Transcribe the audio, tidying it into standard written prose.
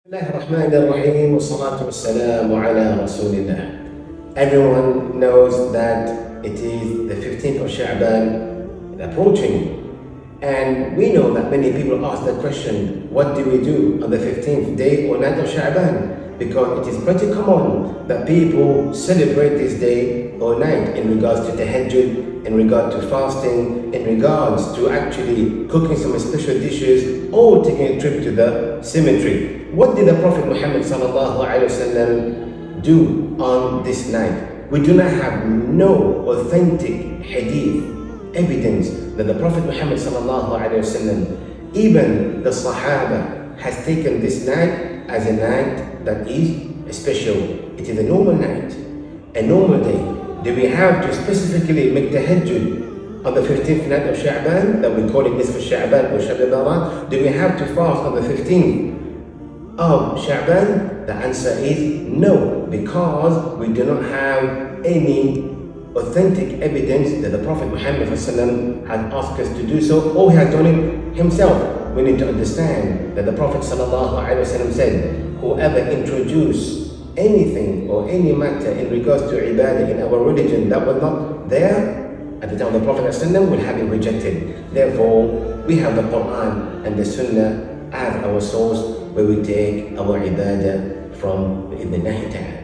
Bismillahirrahmanirrahim, wassalatu wassalamu ala rasulillah. Everyone knows that it is the 15th of Sha'baan approaching, and we know that many people ask the question, what do we do on the 15th day or night of Sha'baan? Because it is pretty common that people celebrate this day or night in regards to tahajjud, in regard to fasting, in regards to actually cooking some special dishes or taking a trip to the cemetery. What did the Prophet Muhammad do on this night? We do not have no authentic hadith evidence that the Prophet Muhammad even the Sahaba has taken this night as a night that is special. It is a normal night, a normal day. Do we have to specifically make tahajjud on the 15th night of Sha'baan, that we call it Nisf Sha'baan or Sha'baan? Do we have to fast on the 15th of Sha'baan? The answer is no, because we do not have any authentic evidence that the Prophet Muhammad has asked us to do so, or he has done it himself. We need to understand that the Prophet said, whoever introduces anything or any matter in regards to ibadah in our religion that was not there at the time of the Prophet will have it rejected. Therefore, we have the Quran and the Sunnah as our source where we take our ibadah from in the night time.